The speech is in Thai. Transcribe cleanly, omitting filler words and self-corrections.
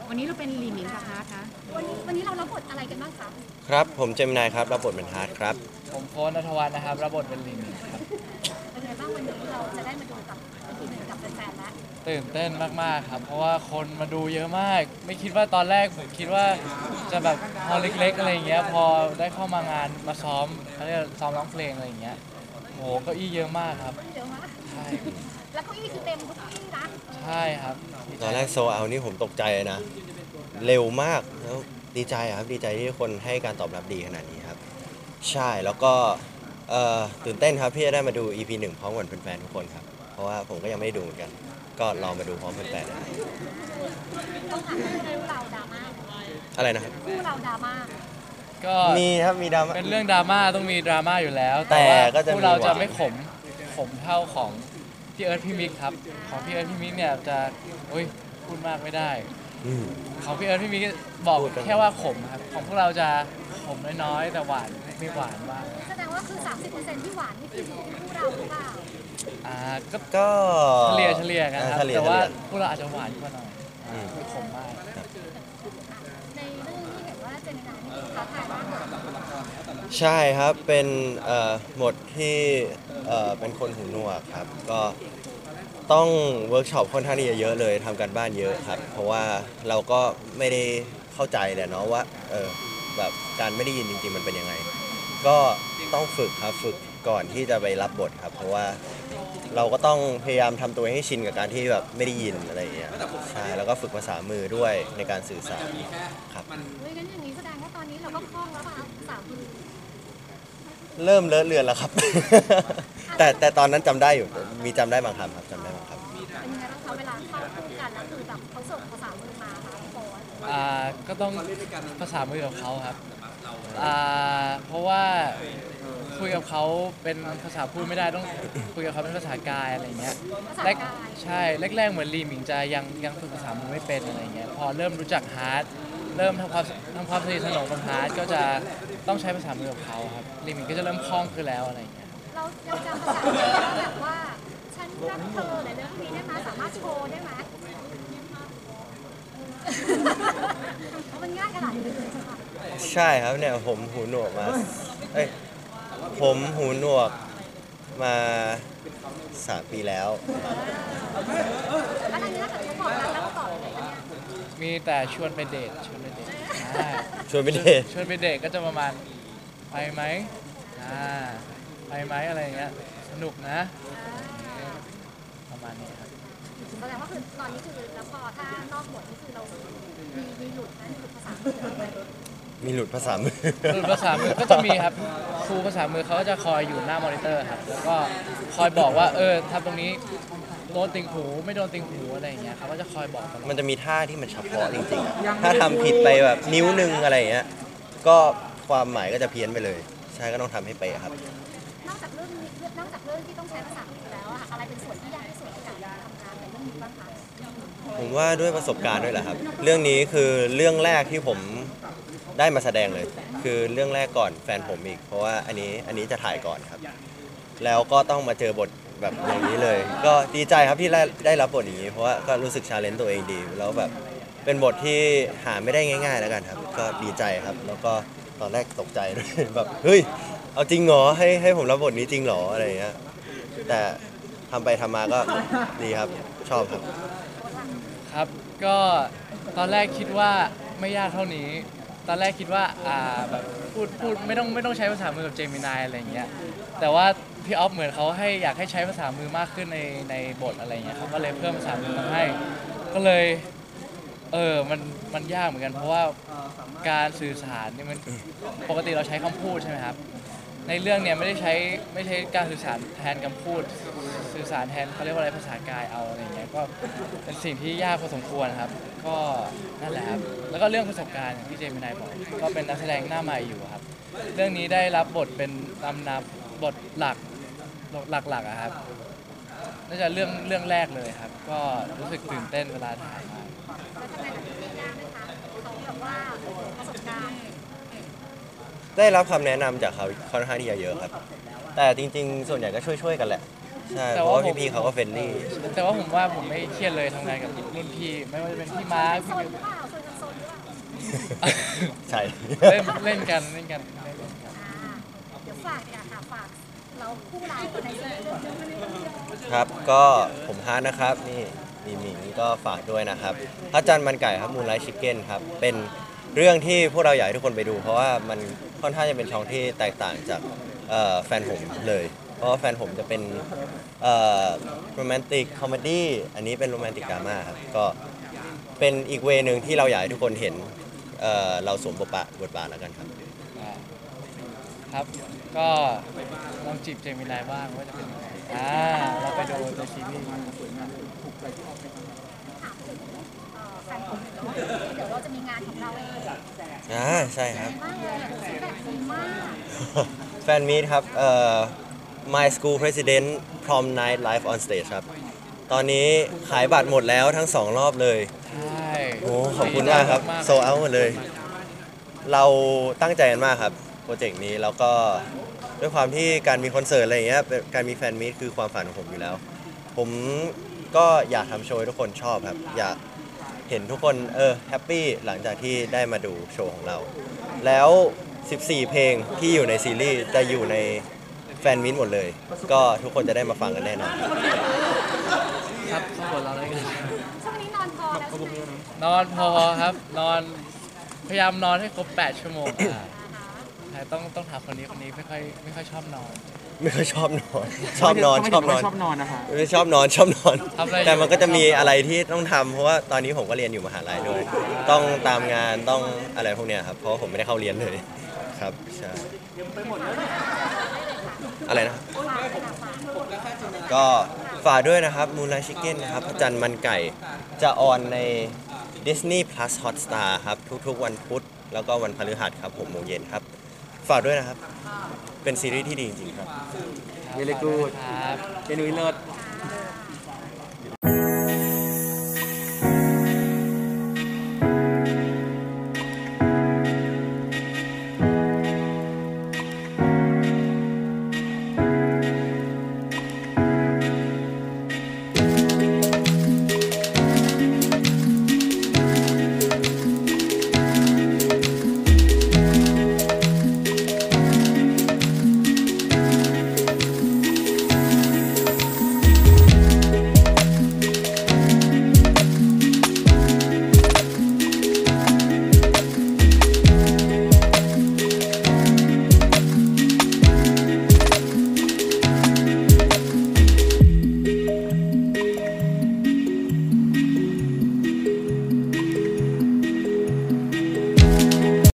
วันนี้เราเป็นลีหมิงกับฮาร์ดนะวันนี้เรารับบทอะไรกันบ้างคะครับผมเจมินายครับรับบทเป็นฮาร์ดครับผมโค้ชณัฐวัฒน์นะครับรับบทเป็นลินครับเป็นไงบ้างวันนี้เราจะได้มาดูกับอีกหนึ่งกับแฟนๆแล้วตื่นเต้นมากๆครับเพราะว่าคนมาดูเยอะมาก ไม่คิดว่าตอนแรกผมคิดว่าจะแบบฮอลเล็กๆอะไรอย่างเงี้ยพอได้เข้ามางานมาซ้อมเขาเรียกซ้อมร้องเพลงอะไรอย่างเงี้ยโหเก้าอี้เยอะมากครับเยอะมากใช่แล้วเก้าอี้คือเต็มทุกเก้าอี้นะใช่ครับตอนแรกโซเอานี่ผมตกใจเลยนะเร็วมากแล้วดีใจครับดีใจที่คนให้การตอบรับดีขนาดนี้ครับใช่แล้วก็ตื่นเต้นครับที่จะได้มาดู EP 1พร้อมกับแฟนๆทุกคนครับเพราะว่าผมก็ยังไม่ได้ดูเหมือนกันก็รอมาดูพร้อมแฟนๆนะครับต้องถามคู่เราดราม่าอะไรนะครับคู่เราดราม่าก็มีครับมีดราม่าเป็นเรื่องดราม่าต้องมีดราม่าอยู่แล้วแต่ว่าก็จะพวกเราจะไม่ขมเท่าของพี่เอิร์ธพี่มิกครับของพี่เอิร์ธพี่มิกเนี่ยจะพูดมากไม่ได้ของพี่เอิร์ธพี่มิกบอกแค่ว่าขมครับของพวกเราจะขมน้อยๆแต่หวานไม่หวานมากแสดงว่าคือ 30% ที่หวานนี่คือคู่เราหรือเปล่าก็เฉลี่ยกันครับแต่ว่าพวกเราอาจจะหวานกว่าหน่อยไม่ขมมากในเรื่องที่เห็นว่าเจมินายนี่ท้าทายมากใช่ครับเป็นบทที่เป็นคนหูหนวกครับก็ต้องเวิร์กช็อปค่อนข้างที่จะเยอะเลยทำการบ้านเยอะครับเพราะว่าเราก็ไม่ได้เข้าใจแหละเนาะว่าแบบการไม่ได้ยินจริงๆมันเป็นยังไงก็ต้องฝึกครับฝึกก่อนที่จะไปรับบทครับเพราะว่าเราก็ต้องพยายามทำตัวให้ชินกับการที่แบบไม่ได้ยินอะไรอย่างเงี้ยใช่แล้วก็ฝึกภาษามือด้วยในการสื่อสารครับงั้นอย่างนี้แสดงว่าตอนนี้เราก็คล่องแล้วป่ะภาษามือเริ่มเลอะเลือนแล้วครับ แต่ตอนนั้นจำได้อยู่มีจำได้บางคำครับจำได้บางคำเป็นยังไงบ้างคะเวลาเข้าคู่กันแล้วคือแบบเขาส่งภาษามือมาค่ะพี่โบ๊ทก็ต้องภาษามือกับเขาครับเพราะว่าคุยกับเขาเป็นภาษาพูดไม่ได้ต้องคุยกับเขาเป็นภาษากายอะไรเงี้ยใช่แรกๆเหมือนลีหมิงจะยังฝึกภาษามือไม่เป็นอะไรเงี้ยพอเริ่มรู้จักฮาร์ดเริ่มทำความสนิทสนมกับฮาร์ดก็จะต้องใช้ภาษามือกับเขาครับลีหมิงก็จะเริ่มคล่องขึ้นแล้วอะไรเงี้ยเราจำภาษามือแล้วแบบว่าฉันรักเธอในเรื่องนี้ได้ไหมสามารถโชว์ได้ไหมมันง่ายขนาดนี้เลยใช่ครับเนี่ยผมหูหนวกมาผมหูหนวกมา3 ปีแล้วแล้วอันนี้ถ้าเกิดเขาบอกรักแล้วก็ตอบอะไรกันเนี่ยมีแต่ชวนไปเดทชวนไปเดทก็จะประมาณไปไหมไปไหมอะไรอย่างเงี้ยสนุกนะประมาณนี้ครับแสดงว่าคือตอนนี้คือแล้วพอถ้านอกบทนี่คือเรามีหลุดนะมีหลุดภาษามือมีหลุดภาษามือหลุดภาษามือก็จะมีครับครูภาษามือเขาก็จะคอยอยู่หน้ามอนิเตอร์ครับแล้วก็คอยบอกว่าทำตรงนี้โดนติงหูไม่โดนติงหูอะไรอย่างเงี้ยเขาก็จะคอยบอกมันจะมีท่าที่มันเฉพาะจริงๆถ้าทำผิดไปแบบนิ้วนึงอะไรอย่างเงี้ยก็ความหมายก็จะเพี้ยนไปเลยใช่ก็ต้องทำให้เป๊ะครับนอกจากเรื่องที่ต้องใช้ภาษามือแล้วอะอะไรเป็นส่วนที่ยากที่สุดในการทำงานในเรื่องนี้บ้างคะผมว่าด้วยประสบการณ์ด้วยแหละครับเรื่องนี้คือเรื่องแรกที่ผมได้มาแสดงเลยคือเรื่องแรกก่อนแฟนผมอีกเพราะว่าอันนี้จะถ่ายก่อนครับแล้วก็ต้องมาเจอบทแบบอย่างนี้เลยก็ดีใจครับที่ได้รับบทนี้เพราะว่าก็รู้สึกชาเลนจ์ตัวเองดีแล้วแบบเป็นบทที่หาไม่ได้ง่ายๆแล้วกันครับก็ดีใจครับแล้วก็ตอนแรกตกใจด้วยแบบเฮ้ยเอาจริงเหรอให้ผมรับบทนี้จริงเหรออะไรอย่างเงี้ยแต่ทำไปทำมาก็ดีครับชอบครับครับก็ตอนแรกคิดว่าไม่ยากเท่านี้ตอนแรกคิดว่าแบบพูดไม่ต้องใช้ภาษามือกับเจมินายอะไรอย่างเงี้ยแต่ว่าพี่ออฟเหมือนเขาอยากให้ใช้ภาษามือมากขึ้นในบทอะไรเงี้ยเขาก็เลยเพิ่มภาษามือมาให้ก็เลยมันยากเหมือนกันเพราะว่าการสื่อสารนี่มันปกติเราใช้คำพูดใช่ไหมครับในเรื่องเนี่ยไม่ใช่การสื่อสารแทนคำพูดสื่อสารแทนเขาเรียกว่าอะไรภาษากายเอาอะไรเงี้ยก็เป็นสิ่งที่ยากพอสมควรครับก็นั่นแหละครับแล้วก็เรื่องประสบการณ์อย่างที่เจมินายบอกก็เป็นนักแสดงหน้าใหม่อยู่ครับเรื่องนี้ได้รับบทเป็นตำนับบทหลักอะครับน่าจะเรื่องแรกเลยครับก็รู้สึกตื่นเต้นเวลาถ่ายมากแล้วทำไมแบบนี้ยากไหมคะเขาแบบว่าประสบการณ์ได้รับคำแนะนำจากเขาค่อนข้างที่จะเยอะครับแต่จริงๆส่วนใหญ่ก็ช่วยกันแหละใช่แต่เพราะว่าว่าพี่ๆเขาก็เฟรนลี่แต่ว่าผมว่าผมไม่เครียดเลยทำงานกับรุ่นพี่ไม่ว่าจะเป็นพี่มาร์คโซพี่นมิวหรือเปล่าโซนกันโซนหรือเปล่าใช่เล่นกันเล่นกันอ่าเดี๋ยวฝากอยากค่ะฝากเราคู่เราในซีรีส์เรื่องนี้ครับก็ผมฮาร์ดนะครับนี่มีหมิงก็ฝากด้วยนะครับพระจันทร์มันไก่ครับมูนไลท์ชิคเก้นครับเป็นเรื่องที่พวกเราอยากให้ทุกคนไปดู เพราะว่ามันค่อนข้างจะเป็นช่องที่แตกต่างจากแฟนผมเลย เพราะว่าแฟนผมจะเป็นโรแมนติกคอมเมดี้อันนี้เป็นโรแมนติกดราม่าครับก็เป็นอีกเวนึงที่เราอยากให้ทุกคนเห็นเราสวมบทบาทแล้วกันครับครับ ก็ลองจีบเจมินายบ้างว่าจะเป็นยังไงเราไปดูในซีรีส์แฟนผมเดี๋ยวเราจะมีงานของเราเองใช่ครับมากเลยฟีดแบ็กดีมากแฟนมีตครับMy School President Prom Night Live on Stage ครับ ตอนนี้ขายบัตรหมดแล้วทั้ง 2 รอบเลยใช่โอ้ขอบคุณมากครับโซเอาหมดเลย เราตั้งใจกันมากครับ โปรเจกต์นี้แล้วก็ด้วยความที่การมีคอนเสิร์ตอะไรอย่างเงี้ยการมีแฟนมีตคือความฝันของผมอยู่แล้ว ผมก็อยากทำโชว์ให้ทุกคนชอบครับ อยากเห็นทุกคนแฮปปี้หลังจากที่ได้มาดูโชว์ของเรา แล้ว 14 เพลงที่อยู่ในซีรีส์จะอยู่ในแฟนมิตหมดเลย ก็ทุกคนจะได้มาฟังกันแน่นอนครับข้างบนเราเลยกันช่วงนี้นอนพอแล้วใช่ไหมนอนพอครับนอนพยายามนอนให้ครบ 8 ชั่วโมงใช่ต้องถามคนนี้ไม่ค่อยชอบนอนไม่ค่อยชอบนอน ชอบนอนชอบนอนชอบนอนนะคะไม่ชอบนอนชอบนอนทำอะไรอยู่แต่มันก็จะมีอะไรที่ต้องทำเพราะว่าตอนนี้ผมก็เรียนอยู่มหาลัยด้วย ต้องตามงานต้องอะไรพวกเนี้ยครับเพราะว่าผมไม่ได้เข้าเรียนเลยครับใช่อะไรนะ ก็ฝากด้วยนะครับ Moonlight Chicken นะครับพระจันทร์มันไก่จะออนใน Disney Plus Hotstar ครับทุกๆวันพุธแล้วก็วันพฤหัสครับ6 โมงเย็นครับ ฝากด้วยนะครับ เป็นซีรีส์ที่ดีจริงๆครับ Very good ครับเป็นวิเลิศ